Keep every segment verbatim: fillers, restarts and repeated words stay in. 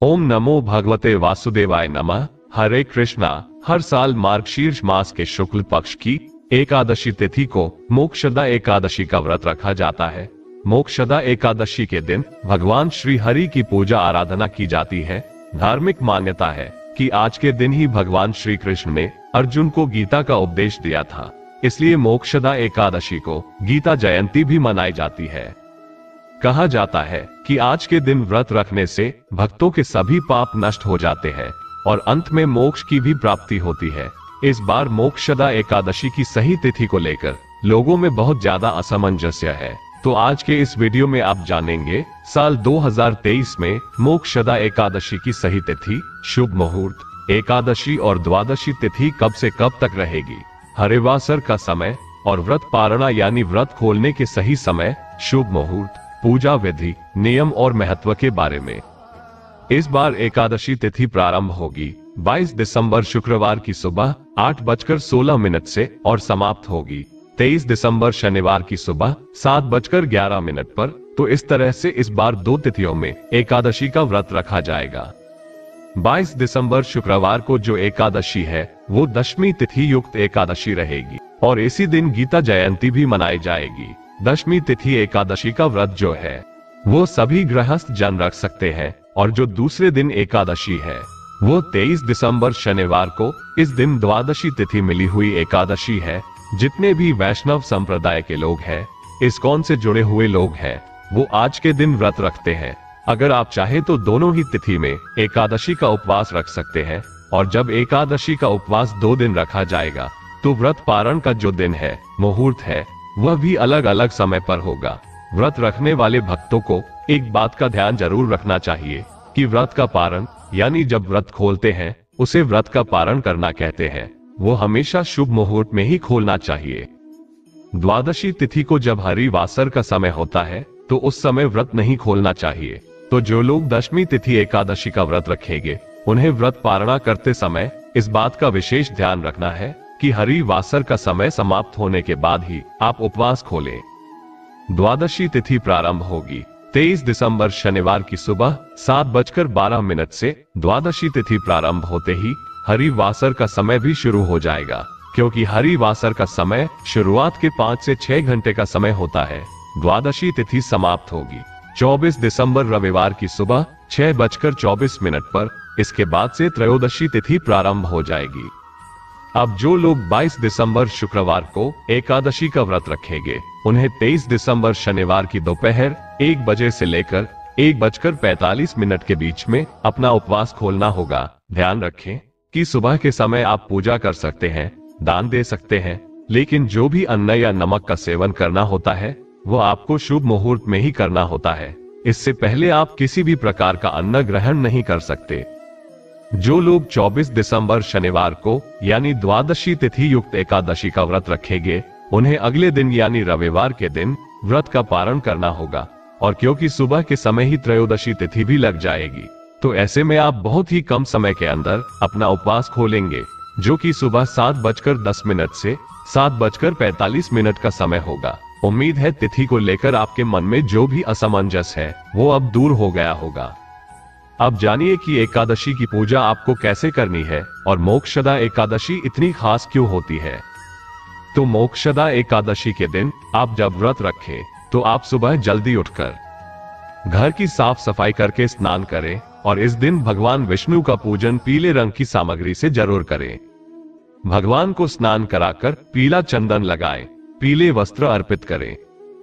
ओम नमो भगवते वासुदेवाय नमः। हरे कृष्णा। हर साल मार्गशीर्ष मास के शुक्ल पक्ष की एकादशी तिथि को मोक्षदा एकादशी का व्रत रखा जाता है। मोक्षदा एकादशी के दिन भगवान श्री हरि की पूजा आराधना की जाती है। धार्मिक मान्यता है कि आज के दिन ही भगवान श्री कृष्ण ने अर्जुन को गीता का उपदेश दिया था, इसलिए मोक्षदा एकादशी को गीता जयंती भी मनाई जाती है। कहा जाता है कि आज के दिन व्रत रखने से भक्तों के सभी पाप नष्ट हो जाते हैं और अंत में मोक्ष की भी प्राप्ति होती है। इस बार मोक्षदा एकादशी की सही तिथि को लेकर लोगों में बहुत ज्यादा असमंजस्य है, तो आज के इस वीडियो में आप जानेंगे साल दो हज़ार तेईस में मोक्षदा एकादशी की सही तिथि, शुभ मुहूर्त, एकादशी और द्वादशी तिथि कब से कब तक रहेगी, हरिवासर का समय और व्रत पारणा यानी व्रत खोलने के सही समय, शुभ मुहूर्त, पूजा विधि, नियम और महत्व के बारे में। इस बार एकादशी तिथि प्रारंभ होगी बाईस दिसंबर शुक्रवार की सुबह आठ बजकर सोलह मिनट से और समाप्त होगी तेईस दिसंबर शनिवार की सुबह सात बजकर ग्यारह मिनट पर। तो इस तरह से इस बार दो तिथियों में एकादशी का व्रत रखा जाएगा। बाईस दिसंबर शुक्रवार को जो एकादशी है वो दशमी तिथि युक्त एकादशी रहेगी और इसी दिन गीता जयंती भी मनाई जाएगी। दशमी तिथि एकादशी का व्रत जो है वो सभी गृहस्थ जन रख सकते हैं और जो दूसरे दिन एकादशी है वो तेईस दिसंबर शनिवार को, इस दिन द्वादशी तिथि मिली हुई एकादशी है। जितने भी वैष्णव संप्रदाय के लोग हैं, इस्कॉन से जुड़े हुए लोग हैं, वो आज के दिन व्रत रखते हैं। अगर आप चाहे तो दोनों ही तिथि में एकादशी का उपवास रख सकते हैं और जब एकादशी का उपवास दो दिन रखा जाएगा तो व्रत पारण का जो दिन है, मुहूर्त है, वह भी अलग अलग समय पर होगा। व्रत रखने वाले भक्तों को एक बात का ध्यान जरूर रखना चाहिए कि व्रत का पारण यानी जब व्रत खोलते हैं उसे व्रत का पारण करना कहते हैं, वो हमेशा शुभ मुहूर्त में ही खोलना चाहिए। द्वादशी तिथि को जब हरिवासर का समय होता है तो उस समय व्रत नहीं खोलना चाहिए। तो जो लोग दशमी तिथि एकादशी का व्रत रखेंगे उन्हें व्रत पारणा करते समय इस बात का विशेष ध्यान रखना है कि हरिवासर का समय समाप्त होने के बाद ही आप उपवास खोलें। द्वादशी तिथि प्रारंभ होगी तेईस दिसंबर शनिवार की सुबह सात बजकर बारह मिनट से। द्वादशी तिथि प्रारंभ होते ही हरिवासर का समय भी शुरू हो जाएगा, क्योंकि हरिवासर का समय शुरुआत के पाँच से छह घंटे का समय होता है। द्वादशी तिथि समाप्त होगी चौबीस दिसंबर रविवार की सुबह छह बजकर चौबीस मिनट पर। इसके बाद से त्रयोदशी तिथि प्रारंभ हो जाएगी। अब जो लोग बाईस दिसंबर शुक्रवार को एकादशी का व्रत रखेंगे उन्हें तेईस दिसंबर शनिवार की दोपहर एक बजे से लेकर एक बजकर पैंतालीस मिनट के बीच में अपना उपवास खोलना होगा। ध्यान रखें कि सुबह के समय आप पूजा कर सकते हैं, दान दे सकते हैं, लेकिन जो भी अन्न या नमक का सेवन करना होता है वो आपको शुभ मुहूर्त में ही करना होता है। इससे पहले आप किसी भी प्रकार का अन्न ग्रहण नहीं कर सकते। जो लोग चौबीस दिसंबर शनिवार को यानी द्वादशी तिथि युक्त एकादशी का व्रत रखेंगे उन्हें अगले दिन यानी रविवार के दिन व्रत का पारण करना होगा, और क्योंकि सुबह के समय ही त्रयोदशी तिथि भी लग जाएगी तो ऐसे में आप बहुत ही कम समय के अंदर अपना उपवास खोलेंगे, जो कि सुबह सात बजकर दस मिनट से सात बजकर पैंतालीस मिनट का समय होगा। उम्मीद है तिथि को लेकर आपके मन में जो भी असमंजस है वो अब दूर हो गया होगा। अब जानिए कि एकादशी की पूजा आपको कैसे करनी है और मोक्षदा एकादशी इतनी खास क्यों होती है। तो मोक्षदा एकादशी के दिन आप जब व्रत रखें तो आप सुबह जल्दी उठकर घर की साफ सफाई करके स्नान करें और इस दिन भगवान विष्णु का पूजन पीले रंग की सामग्री से जरूर करें। भगवान को स्नान कराकर पीला चंदन लगाएं, पीले वस्त्र अर्पित करें,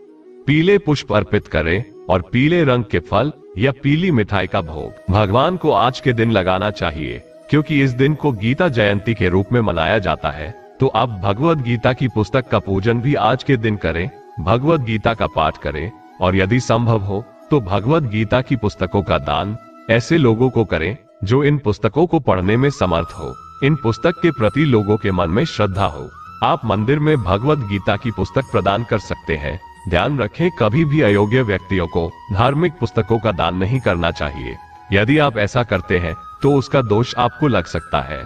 पीले पुष्प अर्पित करें और पीले रंग के फल या पीली मिठाई का भोग भगवान को आज के दिन लगाना चाहिए, क्योंकि इस दिन को गीता जयंती के रूप में मनाया जाता है। तो आप भगवद गीता की पुस्तक का पूजन भी आज के दिन करें, भगवद गीता का पाठ करें और यदि संभव हो तो भगवद गीता की पुस्तकों का दान ऐसे लोगों को करें जो इन पुस्तकों को पढ़ने में समर्थ हो, इन पुस्तक के प्रति लोगों के मन में श्रद्धा हो। आप मंदिर में भगवद गीता की पुस्तक प्रदान कर सकते हैं। ध्यान रखें, कभी भी अयोग्य व्यक्तियों को धार्मिक पुस्तकों का दान नहीं करना चाहिए। यदि आप ऐसा करते हैं तो उसका दोष आपको लग सकता है।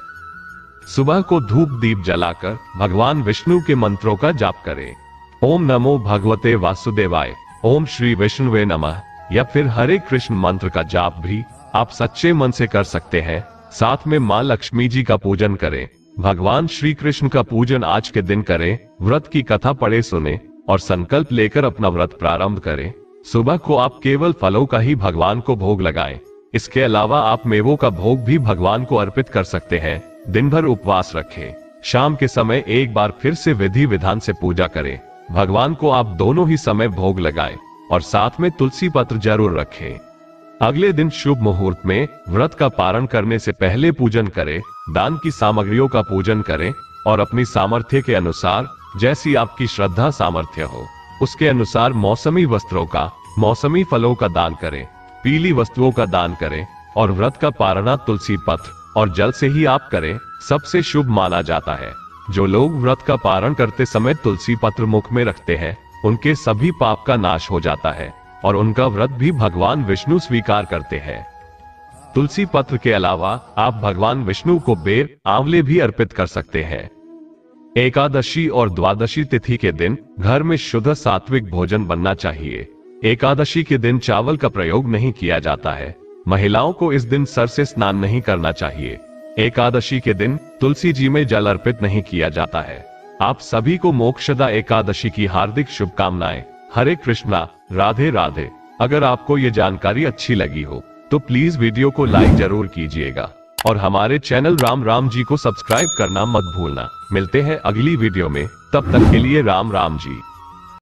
सुबह को धूप दीप जलाकर भगवान विष्णु के मंत्रों का जाप करें। ओम नमो भगवते वासुदेवाय, ओम श्री विष्णुवे नमः या फिर हरे कृष्ण मंत्र का जाप भी आप सच्चे मन से कर सकते हैं। साथ में माँ लक्ष्मी जी का पूजन करें। भगवान श्री कृष्ण का पूजन आज के दिन करें। व्रत की कथा पढ़े सुने और संकल्प लेकर अपना व्रत प्रारंभ करें। सुबह को आप केवल फलों का ही भगवान को भोग लगाएं। इसके अलावा आप मेवों का भोग भी भगवान को अर्पित कर सकते हैं। दिन भर उपवास रखें। शाम के समय एक बार फिर से विधि विधान से पूजा करें। भगवान को आप दोनों ही समय भोग लगाएं और साथ में तुलसी पत्र जरूर रखें। अगले दिन शुभ मुहूर्त में व्रत का पारण करने से पहले पूजन करें। दान की सामग्रियों का पूजन करें और अपनी सामर्थ्य के अनुसार, जैसी आपकी श्रद्धा सामर्थ्य हो, उसके अनुसार मौसमी वस्त्रों का, मौसमी फलों का दान करें। पीली वस्तुओं का दान करें और व्रत का पारणा तुलसी पत्र और जल से ही आप करें, सबसे शुभ माना जाता है। जो लोग व्रत का पारण करते समय तुलसी पत्र मुख में रखते हैं, उनके सभी पाप का नाश हो जाता है और उनका व्रत भी भगवान विष्णु स्वीकार करते हैं। तुलसी पत्र के अलावा आप भगवान विष्णु को बेर, आंवले भी अर्पित कर सकते हैं। एकादशी और द्वादशी तिथि के दिन घर में शुद्ध सात्विक भोजन बनना चाहिए। एकादशी के दिन चावल का प्रयोग नहीं किया जाता है। महिलाओं को इस दिन सर से स्नान नहीं करना चाहिए। एकादशी के दिन तुलसी जी में जल अर्पित नहीं किया जाता है। आप सभी को मोक्षदा एकादशी की हार्दिक शुभकामनाएं। हरे कृष्णा, राधे राधे। अगर आपको ये जानकारी अच्छी लगी हो तो प्लीज वीडियो को लाइक जरूर कीजिएगा और हमारे चैनल राम राम जी को सब्सक्राइब करना मत भूलना। मिलते हैं अगली वीडियो में, तब तक के लिए राम राम जी।